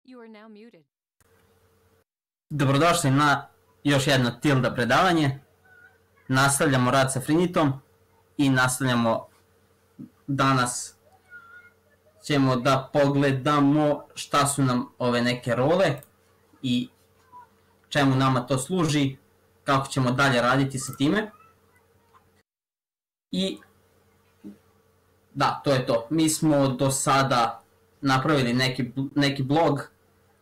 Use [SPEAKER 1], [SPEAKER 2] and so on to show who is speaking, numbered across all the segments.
[SPEAKER 1] Dobrodošli na još jedno Tilda predavanje. Nastavljamo rad sa Frinitom i nastavljamo danas. Ćemo da pogledamo šta su nam ove neke role i čemu nama to služi, kako ćemo dalje raditi sa time. I da, to je to. Mi smo do sada napravili neki blog,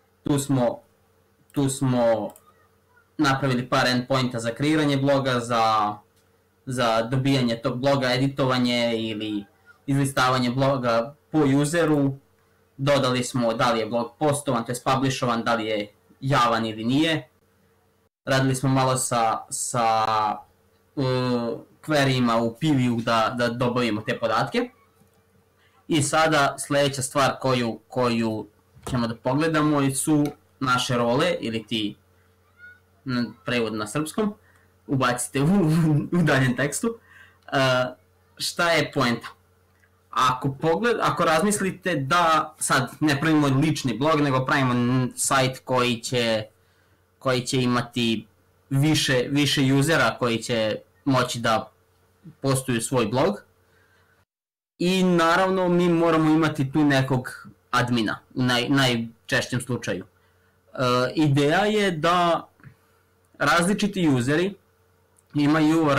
[SPEAKER 1] tu smo napravili par endpointa za kreiranje bloga, za dobijanje tog bloga, editovanje ili izlistavanje bloga po useru. Dodali smo da li je blog postovan, to je publishovan, da li je javan ili nije. Radili smo malo sa queryima u PV-u da dobavimo te podatke. I sada sljedeća stvar koju ćemo da pogledamo su naše role, ili ti prevod na srpskom, ubacite u daljem tekstu. Šta je poenta? Ako razmislite da sad ne pravimo lični blog, nego pravimo sajt koji će imati više usera koji će moći da postuju svoj blog, i naravno mi moramo imati tu nekog admina u najčešćem slučaju. Ideja je da različiti useri imaju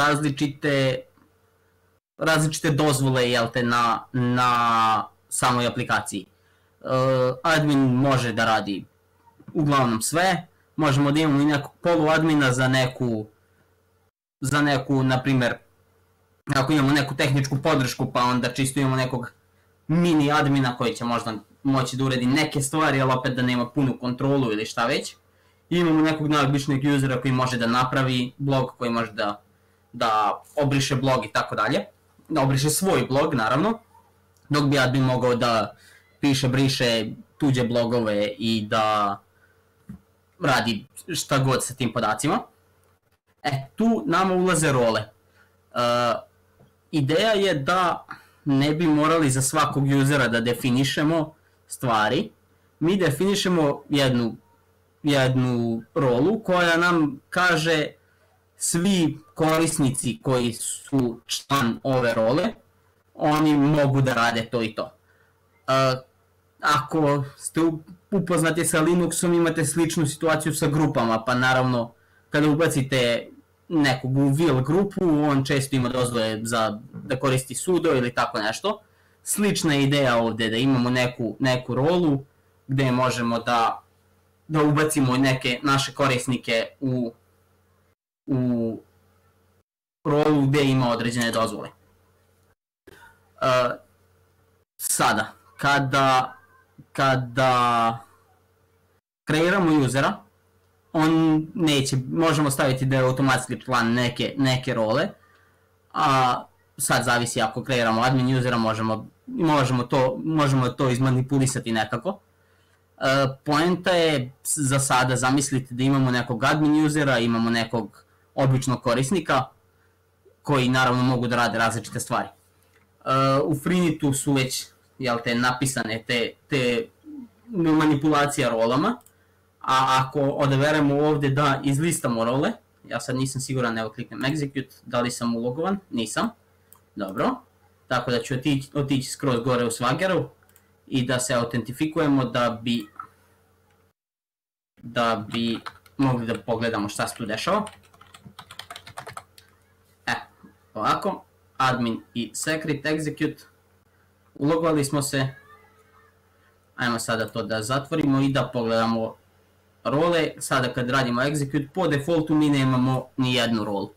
[SPEAKER 1] različite dozvole, jel te, na samoj aplikaciji. Admin može da radi uglavnom sve, možemo da imamo i nekog poluadmina za neku, na primjer, ako imamo neku tehničku podršku, pa onda čisto imamo nekog mini admina koji će možda moći da uredi neke stvari, ali opet da nema punu kontrolu ili šta već. I imamo nekog najobičnijeg usera koji može da napravi blog, koji može da obriše blog i tako dalje. Da obriše svoj blog, naravno, dok bi admin mogao da piše, briše tuđe blogove i da radi šta god sa tim podacima. Tu nama ulaze role. Ideja je da ne bi morali za svakog usera da definišemo stvari. Mi definišemo jednu rolu koja nam kaže svi korisnici koji su član ove role, oni mogu da rade to i to. Ako ste upoznati sa Linuxom, imate sličnu situaciju sa grupama, pa naravno kada ubacite nekog u will grupu, on često ima dozvole da koristi sudo ili tako nešto. Slična je ideja ovdje, da imamo neku rolu gdje možemo da ubacimo neke naše korisnike u rolu gdje ima određene dozvole. Sada, kada kreiramo usera, on neće, možemo staviti da je automatski član neke role, a sad zavisi, ako kreiramo admin usera možemo to izmanipulisati nekako. Poenta je za sada zamisliti da imamo nekog admin usera, imamo nekog običnog korisnika koji naravno mogu da rade različite stvari. U Frinitu su već napisane te manipulacija rolama, a ako odaberemo ovdje da izlistamo role, ja sad nisam siguran, evo kliknem execute, da li sam ulogovan, nisam, dobro, tako da ću otići skroz gore u Swaggeru i da se autentifikujemo da bi mogli da pogledamo šta se tu dešava. Ovako, admin i secret execute, ulogovali smo se, ajmo sada to da zatvorimo i da pogledamo role. Sada kad radimo execute, po defaultu mi nemamo ni jednu rolu.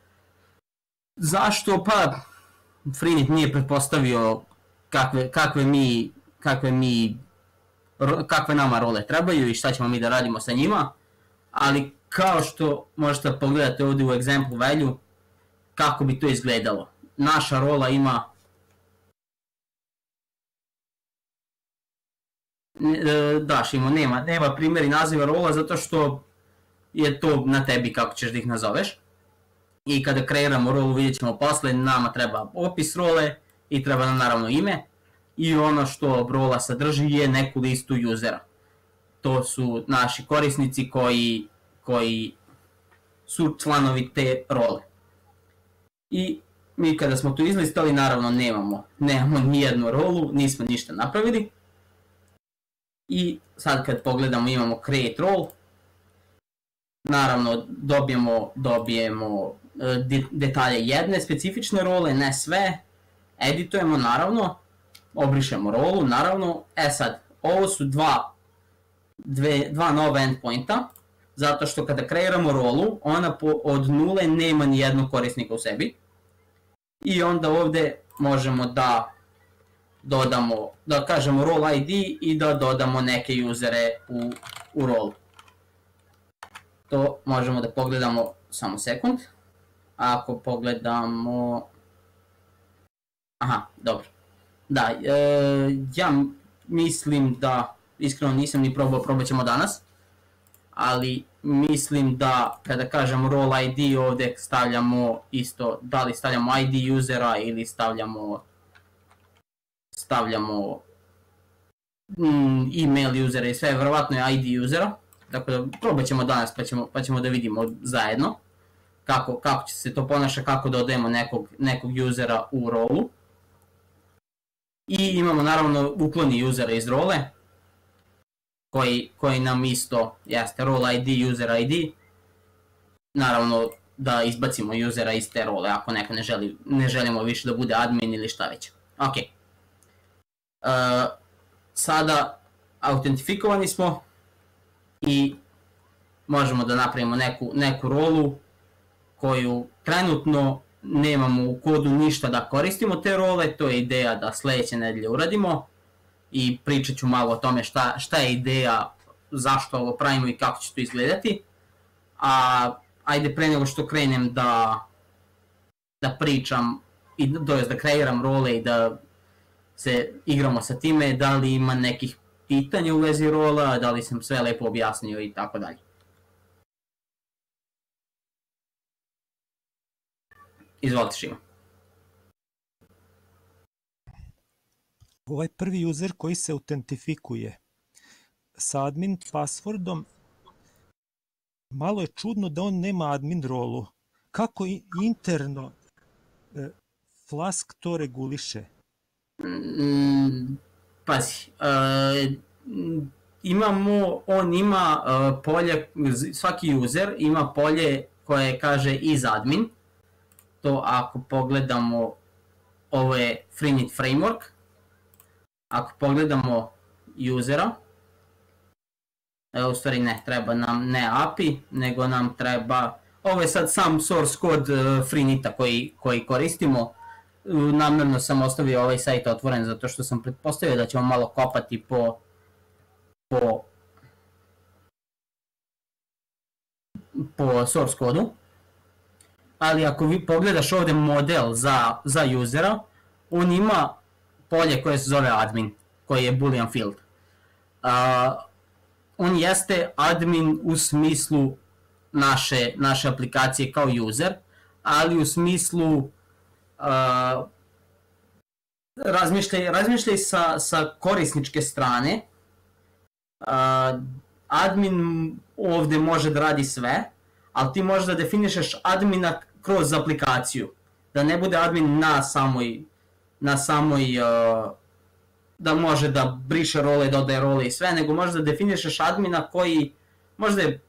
[SPEAKER 1] Zašto? Pa Frinit nije pretpostavio kakve nama role trebaju i šta ćemo mi da radimo sa njima, ali kao što možete pogledati ovdje u example value kako bi to izgledalo. Naša rola ima Šimo, nema primjeri naziva rola zato što je to na tebi kako ćeš da ih nazoveš. I kada kreiramo rolu vidjet ćemo posle, nama treba opis role i treba nam naravno ime. I ono što rola sadrži je neku listu usera. to su naši korisnici koji su članovi te role. I mi kada smo tu izlistali, naravno nemamo nijednu rolu, nismo ništa napravili. I sad kad pogledamo imamo create role, naravno dobijemo detalje jedne specifične role, ne sve, editujemo naravno, obrišemo rolu naravno. Sad, ovo su dva nova endpointa, zato što kada kreiramo rolu, ona od nule nema ni jednog korisnika u sebi. I onda ovde možemo da dodamo, da kažemo role ID i da dodamo neke usere u rolu. To možemo da pogledamo samo sekund. Ako pogledamo... Aha, dobro. Da, ja mislim da, iskreno nisam ni probao, probat ćemo danas, ali mislim da kada kažemo role ID ovde stavljamo isto, da li stavljamo ID usera ili stavljamo email usera i sve, verovatno je ID usera, tako da probat ćemo danas pa ćemo da vidimo zajedno kako će se to ponaša, kako dodajemo nekog usera u rolu. I imamo naravno ukloni usera iz role, koji nam isto jeste role ID, user ID. Naravno da izbacimo usera iz te role ako neko ne želimo više da bude admin ili šta već. Ok. Sada autentifikovani smo i možemo da napravimo neku rolu koju trenutno nemamo u kodu ništa da koristimo te role, to je ideja da sledeće nedelje uradimo i pričat ću malo o tome šta je ideja, zašto ovo pravimo i kako će to izgledati. Ajde pre nego što krenem da pričam, da kreiram role i da se igramo sa time, da li ima nekih pitanja u vezi rola, da li sam sve lepo objasnio i tako dalje. Izvolite, Šima.
[SPEAKER 2] Ovaj prvi user koji se autentifikuje sa admin passwordom, malo je čudno da on nema admin rolu. Kako interno Flask to reguliše?
[SPEAKER 1] Pazi, on ima polje, svaki user ima polje koje kaže is admin. To ako pogledamo, ovo je Freenet framework. Ako pogledamo usera, u stvari ne treba nam ne API, nego nam treba, ovo je sad sam source code Freeneta koji koristimo. Namerno sam ostavio ovaj sajt otvoren zato što sam pretpostavio da ćemo malo kopati po source kodu. Ali ako vi pogledaš ovde model za usera, on ima polje koje se zove admin, koji je boolean field. On jeste admin u smislu naše aplikacije kao user, ali u smislu razmišljaj sa korisničke strane. Admin ovde može da radi sve, ali ti možeš da definišeš admina kroz aplikaciju. Da ne bude admin na samoj da može da briše role, dodaje role i sve, nego možeš da definišeš admina koji možda je,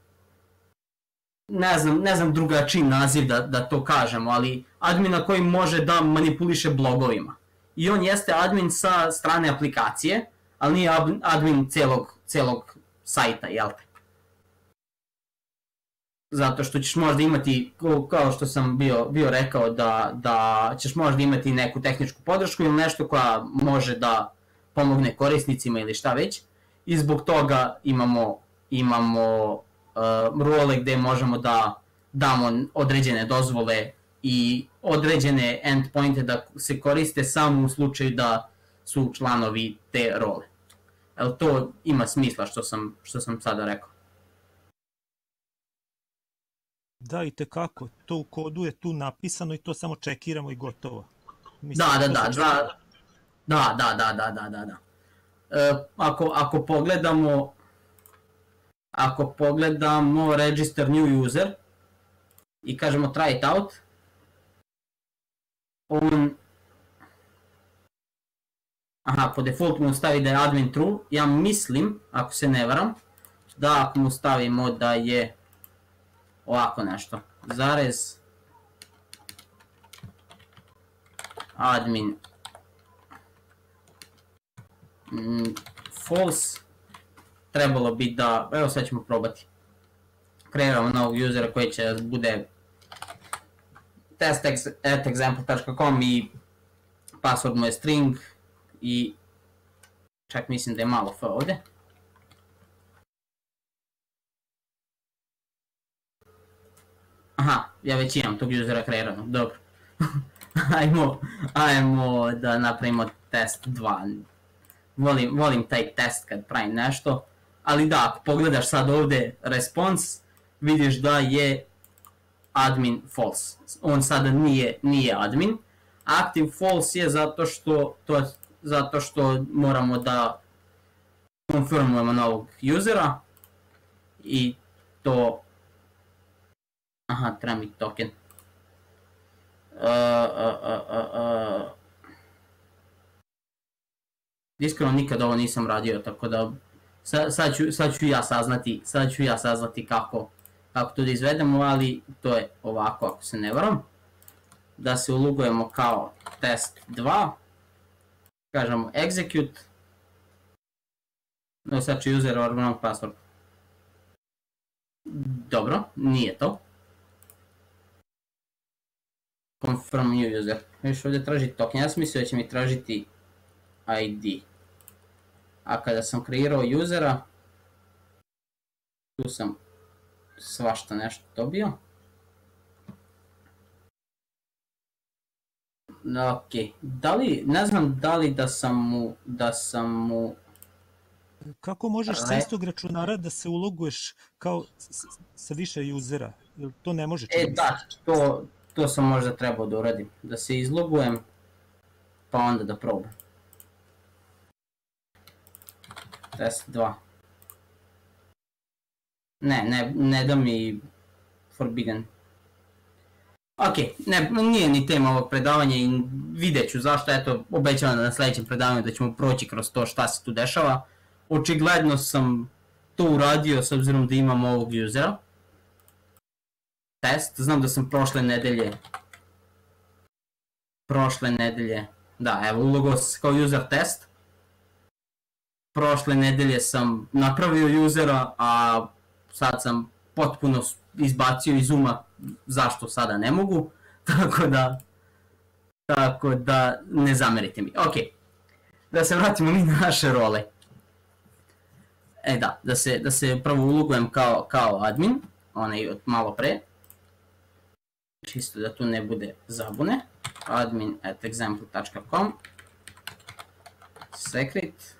[SPEAKER 1] ne znam drugačiji naziv da to kažemo, ali admina koji može da manipuliše blogovima. I on jeste admin sa strane aplikacije, ali nije admin celog sajta, jel te? Zato što ćeš možda imati, kao što sam bio rekao, da ćeš možda imati neku tehničku podršku ili nešto koja može da pomogne korisnicima ili šta već. I zbog toga imamo role gde možemo da damo određene dozvole i određene endpointe da se koriste samo u slučaju da su članovi te role. Jel to ima smisla što sam sada rekao?
[SPEAKER 2] Da, i tekako. To u kodu je tu napisano i to samo čekiramo i gotovo.
[SPEAKER 1] Da. Ako pogledamo, ako pogledamo register new user i kažemo try it out, on, po defaultu mu stavi da je admin true, ja mislim, ako se ne varam, da ako mu stavimo da je ovako nešto, zarez, admin false, trebalo bi da, evo sad ćemo probati, kreiramo novog usera koji će bude test@example.com i password mu je string i čak mislim da je malo f ovde. Aha, ja već imam tog usera kreirano, dobro. Ajmo da napravimo test 2. Volim taj test kad pravim nešto, ali da, ako pogledaš sad ovde response, vidiš da je admin false. On sada nije admin. Active false je zato što moramo da konfirmujemo novog usera i to... Aha, treba mi token. Iskreno nikad ovo nisam radio, tako da sad ću ja saznati kako to da izvedemo, ali to je ovako ako se ne varam. Da se ulogujemo kao test 2, kažemo execute, no sad će user or wrong password. Dobro, nije to. Confirm new user. Viš ovdje traži token, ja sam mislio da će mi tražiti ID. A kada sam kreirao usera, tu sam svašta nešto dobio. Ok, ne znam da li da sam mu...
[SPEAKER 2] Kako možeš sa istog računara da se uloguješ kao sa više usera? To ne može čini.
[SPEAKER 1] Da, to sam možda trebao da uradim. Da se izlogujem, pa onda da probam. Test 2. Ne da mi forbidden. Ok, nije ni tema ovog predavanja i vidjet ću zašto, eto, obećavam da na sljedećem predavanju da ćemo proći kroz to šta se tu dešava. Očigledno sam to uradio s obzirom da imam ovog usera. Test, znam da sam prošle nedelje, da, evo, ulogao sam kao user test. Prošle nedelje sam napravio usera, a sad sam potpuno izbacio iz uma zašto sada ne mogu, tako da ne zamerite mi. Ok, da se vratimo mi na naše role. Da se prvo ulogujem kao admin, onaj od malo pre. Čisto da tu ne bude zabune. admin@example.com secret.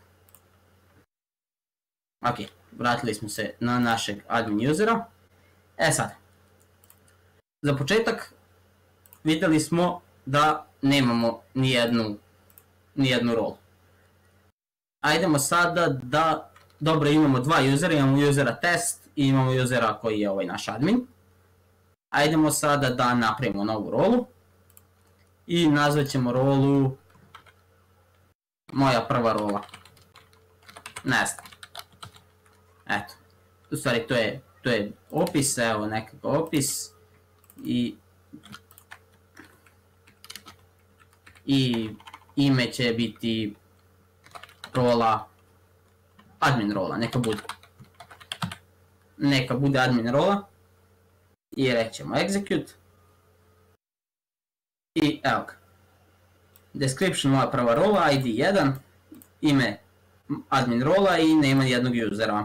[SPEAKER 1] Ok, vratili smo se na našeg admin usera. Sad, za početak vidjeli smo da nemamo nijednu rolu. Ajdemo sada da, dobro, imamo dva usera, imamo usera test i imamo usera koji je ovaj naš admin. Ajdemo sada da napravimo novu rolu i nazvat ćemo rolu moja prva rola. Ne znam. Eto, u stvari to je opis, evo nekakav opis i ime će biti rola, admin rola, neka bude admin rola i rećemo execute i evo ga, description moja prva rola, id 1, ime admin rola i nema jednog usera.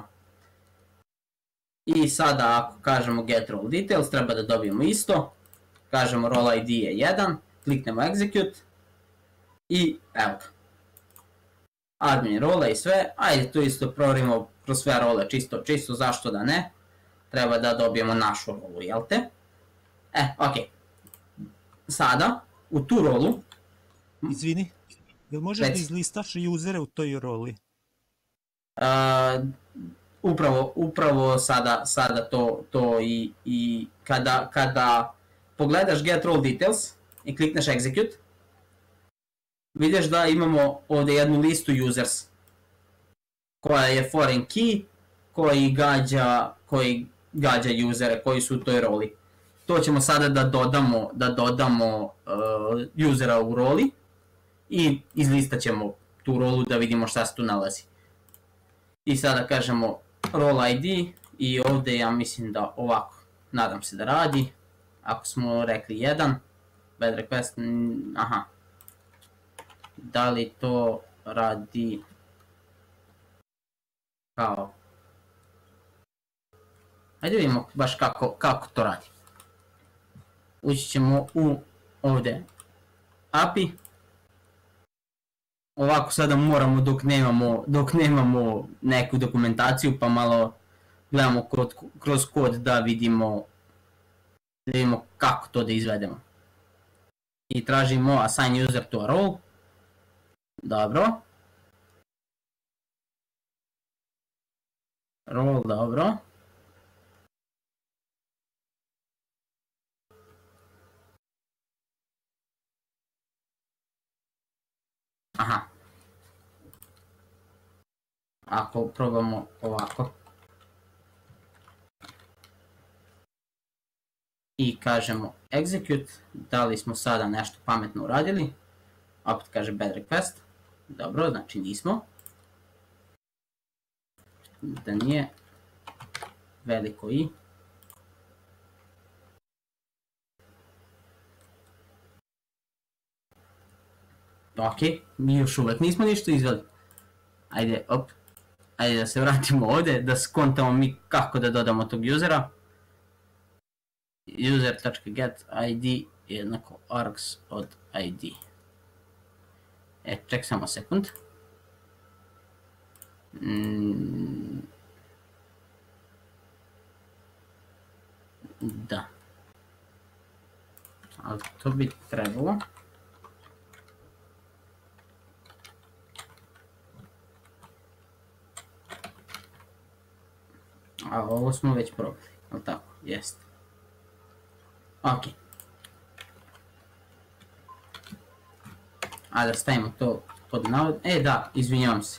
[SPEAKER 1] I sada ako kažemo get role details treba da dobijemo isto, kažemo role id je 1, kliknemo execute i evo ga, admin rola i sve. Ajde to isto provjerimo kroz sve role, čisto zašto da ne, treba da dobijemo našu rolu, jel te? Ok, sada u tu rolu...
[SPEAKER 2] Izvini, jel možeš da izlistaš usere u toj roli?
[SPEAKER 1] upravo sada to i kada pogledaš get role details i klikneš execute, vidiš da imamo ovdje jednu listu users koja je foreign key koji gađa usere koji su u toj roli. To ćemo sada da dodamo usera u roli i izlistat ćemo tu rolu da vidimo šta se tu nalazi. I sada kažemo role ID i ovdje ja mislim da ovako, nadam se da radi. Ako smo rekli 1, bad request, aha. Da li to radi kao? Ajde vidimo baš kako to radi. Ući ćemo u ovdje API. Ovako sada moramo dok nemamo neku dokumentaciju pa malo gledamo kroz kod da vidimo kako to da izvedemo. I tražimo assign user to a role. Dobro. Role, dobro. Aha. Ako probamo ovako. I kažemo execute, da li smo sada nešto pametno uradili. Opet kaže bad request. Dobro, znači nismo. Da nije veliko i. Ok, mi još uvek nismo ništa izveli. Ajde, ajde da se vratimo ovdje, da skontamo mi kako da dodamo tog usera. User.get id jednako args od id. Ček samo sekund. Da. Ali to bi trebalo. A ovo smo već probali, ali tako, jeste. Ok. A da stavimo to pod navod. Da, izvinjavam se.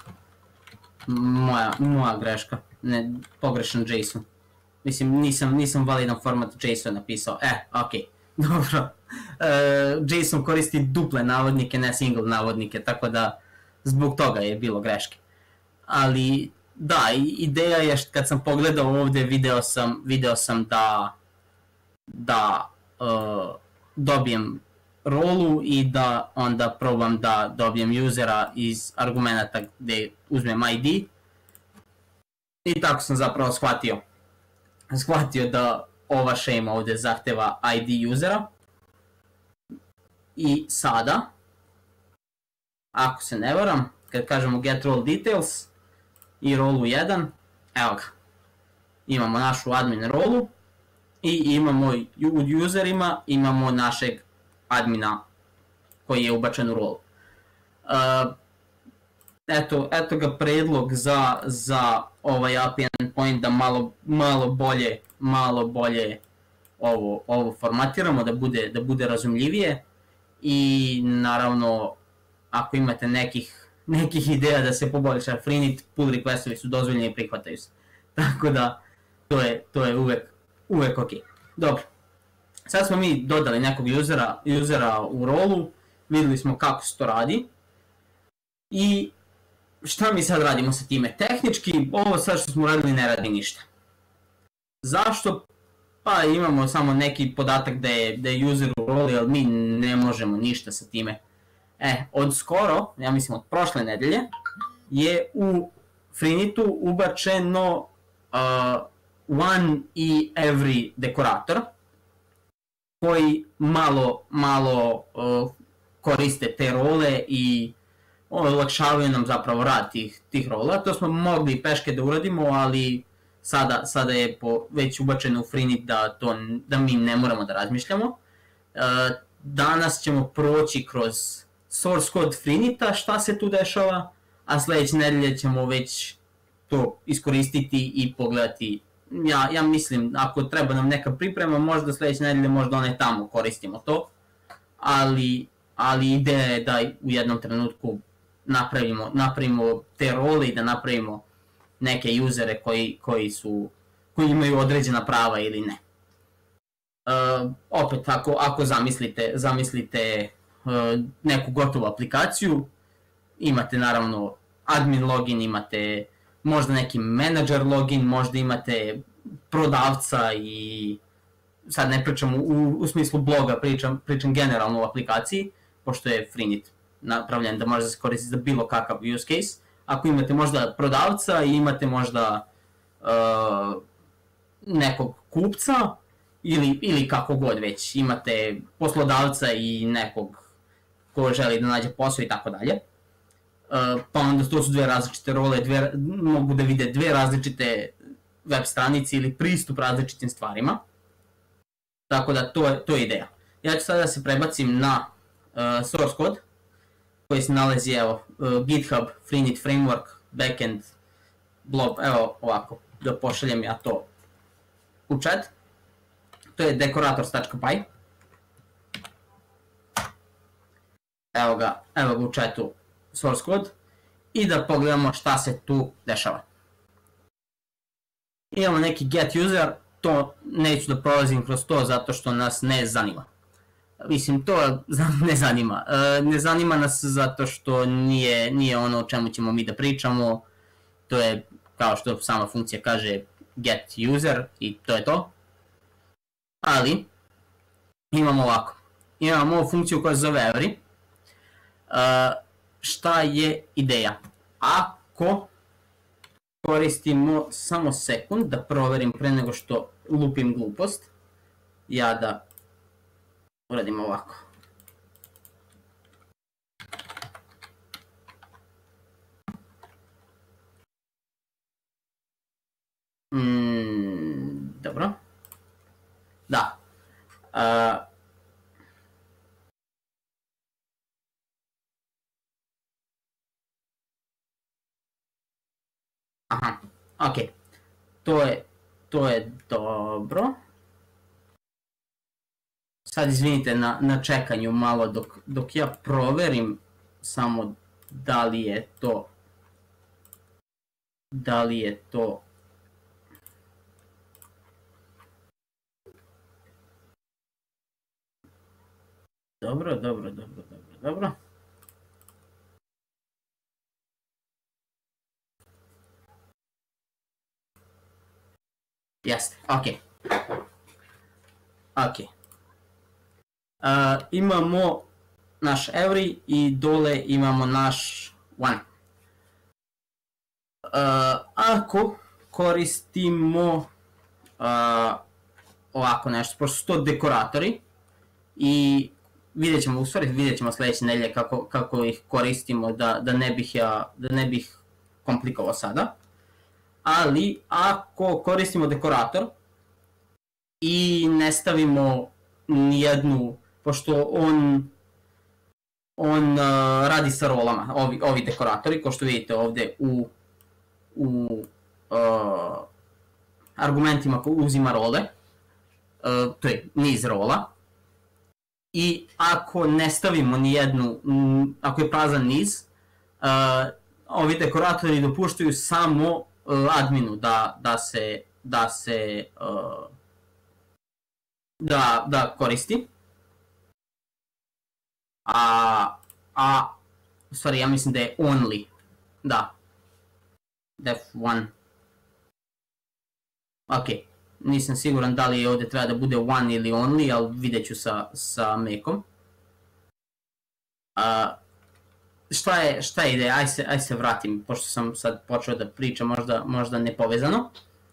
[SPEAKER 1] Moja greška. Ne, pogrešan JSON. Mislim, nisam validan format JSON napisao. Ok. Dobro. JSON koristi duple navodnike, ne single navodnike, tako da zbog toga je bilo greške. Ali da, ideja je kad sam pogledao ovdje, video sam da dobijem rolu i da onda probam da dobijem usera iz argumenta gdje uzmem ID. I tako sam zapravo shvatio da ova šema ovdje zahteva ID usera. I sada, ako se ne varam, kad kažemo get role details i rolu 1, evo ga, imamo našu admin rolu i imamo u userima, imamo našeg admina koji je ubačen u rolu. Eto ga predlog za ovaj API endpoint da malo bolje ovo formatiramo, da bude razumljivije. I naravno, ako imate nekih ideja da se poboljša Freenet, pull requestovi su dozvoljeni i prihvataju se. Tako da, to je uvek ok. Dobro. Sad smo mi dodali nekog usera u rolu, vidjeli smo kako se to radi. I šta mi sad radimo sa time? Tehnički, ovo sad što smo radili ne radi ništa. Zašto? Pa imamo samo neki podatak da je user u roli, ali mi ne možemo ništa sa time. Od skoro, ja mislim od prošle nedelje, je u Freenetu ubačeno one i every dekorator, koji malo koriste te role i olakšavaju nam zapravo rad tih rola. To smo mogli peške da uradimo, ali sada je već ubačeno u Freenet da mi ne moramo da razmišljamo. Danas ćemo proći kroz source code Freeneta, šta se tu dešava, a sljedeće nedelje ćemo već to iskoristiti i pogledati. Ja mislim, ako treba nam neka priprema, možda sledeće nedelje možda one tamo koristimo to, ali ideja je da u jednom trenutku napravimo te role i da napravimo neke usere koji imaju određena prava ili ne. Opet, ako zamislite neku gotovu aplikaciju, imate naravno admin login, imate možda neki menadžer login, možda imate prodavca i sad ne pričam u smislu bloga, pričam generalno u aplikaciji, pošto je Freenet napravljen da može da se koristi za bilo kakav use case. Ako imate možda prodavca i imate možda nekog kupca ili kako god već, imate poslodavca i nekog ko želi da nađe posao i tako dalje, pa onda to su dve različite role, mogu da vide dve različite web stranice ili pristup različitim stvarima. Tako da to je ideja. Ja ću sada da se prebacim na source code koji se nalazi, evo, GitHub, Freenet Framework, backend, blob, evo ovako, da pošaljem ja to u chat. To je decorators.py. Evo ga u chatu source code i da pogledamo šta se tu dešava. Imamo neki get user, to neću da prolazim kroz to zato što nas ne zanima. Mislim, to ne zanima. Ne zanima nas zato što nije ono o čemu ćemo mi da pričamo. To je, kao što sama funkcija kaže, get user i to je to. Ali, imamo ovako. Imamo ovu funkciju koja se zove every. Šta je ideja? Ako koristimo samo sekund da proverim pre nego što lupim glupost, ja da uradim ovako. Dobro. Da. Aha, ok. To je dobro. Sad izvinite na čekanju malo dok ja proverim samo da li je to dobro. Jeste, ok. Imamo naš every i dole imamo naš one. Ako koristimo ovako nešto, pošto su to dekoratori i vidjet ćemo sledeće nedelje kako ih koristimo da ne bih komplikovao sada. Ali ako koristimo dekorator i ne stavimo nijednu, pošto on radi sa rolama, ovi dekoratori, kao što vidite ovde u argumentima uzima role, to je niz rola, i ako ne stavimo nijednu, ako je prazan niz, ovi dekoratori dopuštaju samo adminu da koristi. U stvari ja mislim da je only, da, def1. Ok, nisam siguran da li ovde treba da bude one ili only, ali vidjet ću sa Macom. Šta je ideja? Aj se vratim, pošto sam sad počeo da pričam možda nepovezano.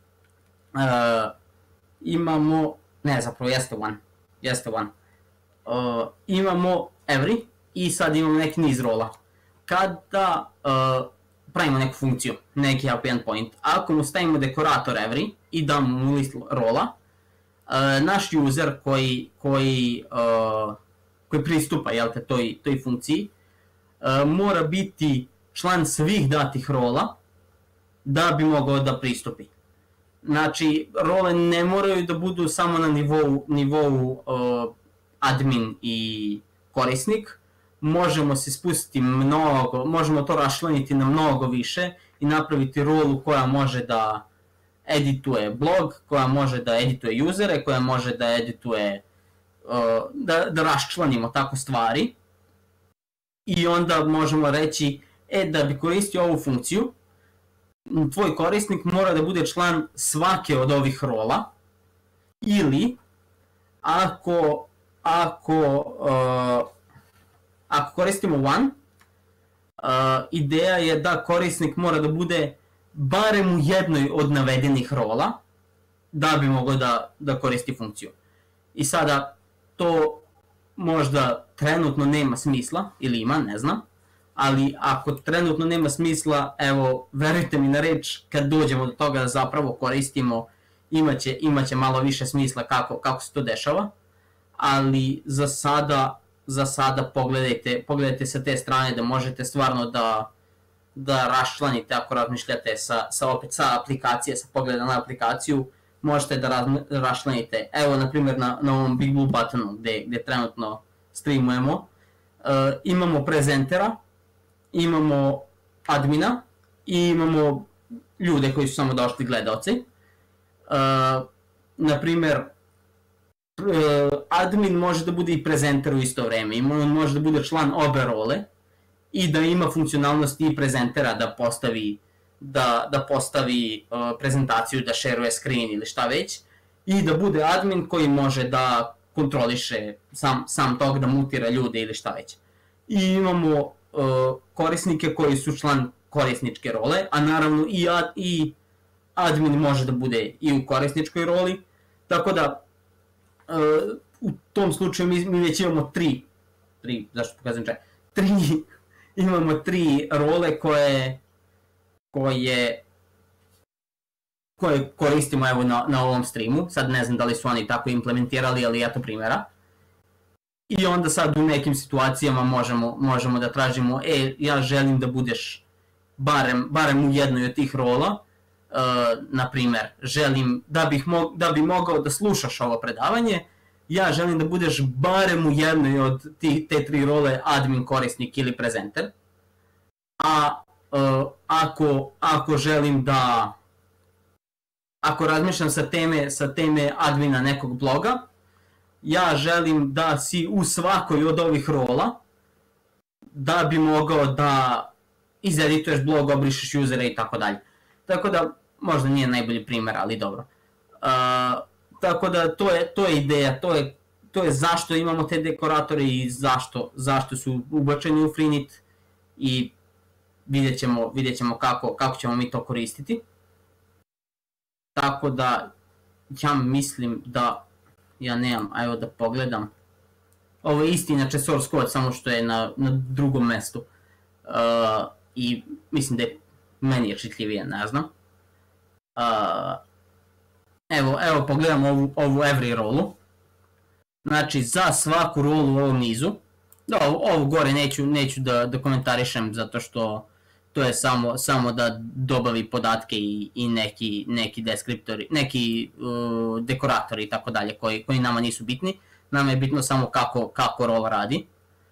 [SPEAKER 1] Imamo, ne zapravo jeste one. Imamo every i sad imamo neki niz rola. Kada pravimo neku funkciju, neki API endpoint, ako mu stavimo dekorator every i damo mu list rola, naš user koji pristupa toj funkciji, mora biti član svih datih rola da bi mogao da pristupi. Znači, role ne moraju da budu samo na nivou admin i korisnik, možemo se spustiti mnogo, možemo to raščlaniti na mnogo više i napraviti rolu koja može da edituje blog, koja može da edituje usere, koja može da edituje, da raščlanimo tako stvari. I onda možemo reći, da bi koristio ovu funkciju, tvoj korisnik mora da bude član svake od ovih rola, ili ako koristimo one, ideja je da korisnik mora da bude barem u jednoj od navedenih rola da bi mogao da koristi funkciju. I sada to možda trenutno nema smisla, ili ima, ne znam, ali ako trenutno nema smisla, evo, verujte mi na reč, kad dođemo do toga da zapravo koristimo, imaće malo više smisla kako se to dešava, ali za sada pogledajte sa te strane da možete stvarno da raščlanite ako razmišljate sa aplikacije, sa pogleda na aplikaciju, možete da raščlanite. Evo, na primjer, na ovom Big Blue Buttonu gde trenutno streamujemo, imamo prezentera, imamo admina i imamo ljude koji su samo došli gledaoci. Na primjer, admin može da bude i prezenter u isto vreme, on može da bude član obe role i da ima funkcionalnosti i prezentera da postavi prezentaciju, da šeruje screen ili šta već, i da bude admin koji može da kontroliše sam tog, da mutira ljude ili šta već. I imamo korisnike koji su član korisničke role, a naravno i admin može da bude i u korisničkoj roli, tako da u tom slučaju mi već imamo zašto pokazujem imamo tri role koje koristimo evo na ovom streamu. Sad ne znam da li su oni tako implementirali, ali eto primjera. I onda sad u nekim situacijama možemo da tražimo, ja želim da budeš barem u jednoj od tih rola, na primjer, želim da bi mogao da slušaš ovo predavanje, ja želim da budeš barem u jednoj od te tri role admin, korisnik ili prezenter. A ako želim ako razmišljam sa teme admina nekog bloga, ja želim da si u svakoj od ovih rola, da bi mogao da izedituješ blog, obrišeš usere i tako dalje. Tako da, možda nije najbolji primjer, ali dobro. Tako da, to je ideja, to je zašto imamo te dekoratore i zašto su ubačeni u Freenet, i vidjet ćemo kako ćemo mi to koristiti. Tako da, ja mislim da ja nemam, evo da pogledam. Ovo je isti, inače, source code, samo što je na drugom mestu. I mislim da je meni je čitljivije, ne znam. Evo pogledam ovu every rolu. Znači, za svaku rolu u ovom nizu, ovo gore neću da komentarišem, zato što to je samo da dobavi podatke i neki deskriptori, neki dekoratori i tako dalje, koji nama nisu bitni. Nama je bitno samo kako rola radi.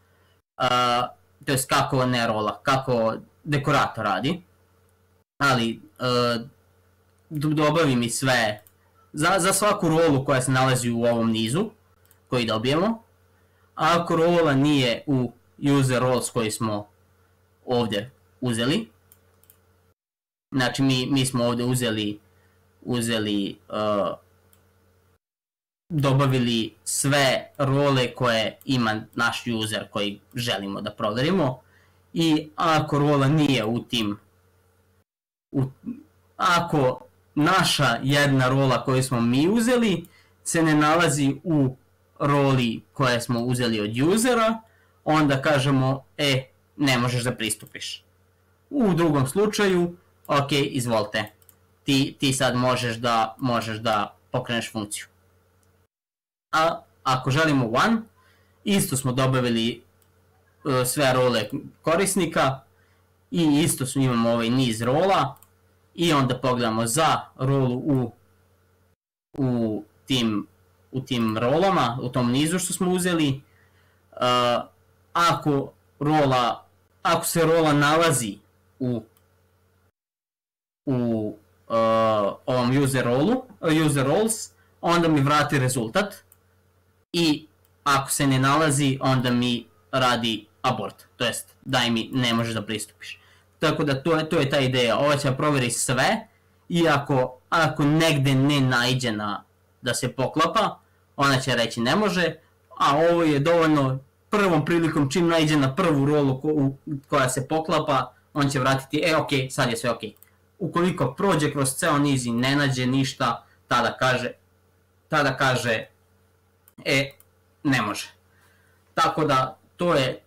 [SPEAKER 1] To jest kako dekorator radi. Ali dobavi mi sve za svaku rolu koja se nalazi u ovom nizu koji dobijemo. A ako rola nije u user roles koji smo ovdje uzeli, znači mi smo ovdje uzeli dobavili sve role koje ima naš user koji želimo da proverimo, i ako rola nije u tim, ako naša jedna rola koju smo mi uzeli se ne nalazi u roli koje smo uzeli od usera, onda kažemo, ne možeš da pristupiš. U drugom slučaju, ok, izvolite, ti sad možeš da pokreneš funkciju. A ako želimo one, isto smo dobavili sve role korisnika i isto imamo ovaj niz rola i onda pogledamo za rolu u tim rolama, u tom nizu što smo uzeli. Ako se rola nalazi u ovom user roles, onda mi vrati rezultat, i ako se ne nalazi, onda mi radi abort, to jest daj mi, ne možeš da pristupiš. Tako da to je ta ideja, ova će provjeri sve, i ako negde ne naiđe da se poklapa, ona će reći ne može, a ovo je dovoljno prvom prilikom čim naiđe na prvu rolu koja se poklapa, on će vratiti ok, sad je sve ok. Ukoliko prođe kroz ceo niz i ne nađe ništa, tada kaže ne može. Tako da to je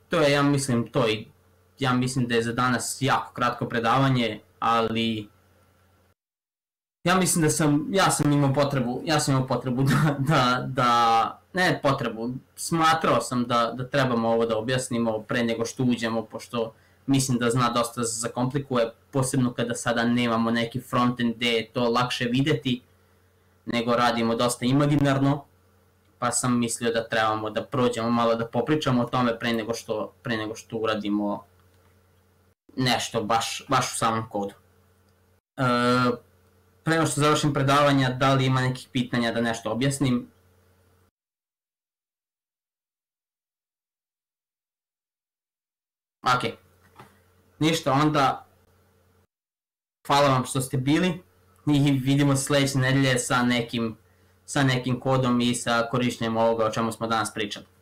[SPEAKER 1] ja mislim da je za danas jako kratko predavanje, ali ja mislim da sam imao potrebu smatrao sam da trebamo ovo da objasnimo pre nego što uđemo, pošto mislim da zna dosta zakomplikuje, posebno kada sada nemamo neki frontend gde je to lakše videti, nego radimo dosta imaginarno, pa sam mislio da trebamo da prođemo malo, da popričamo o tome pre nego što uradimo nešto baš u samom kodu. Pre nego što završim predavanja, da li ima nekih pitanja da nešto objasnim? Ok. Ništa, onda hvala vam što ste bili i vidimo se sledeće nedelje sa nekim kodom i sa korištenjem ovoga o čemu smo danas pričali.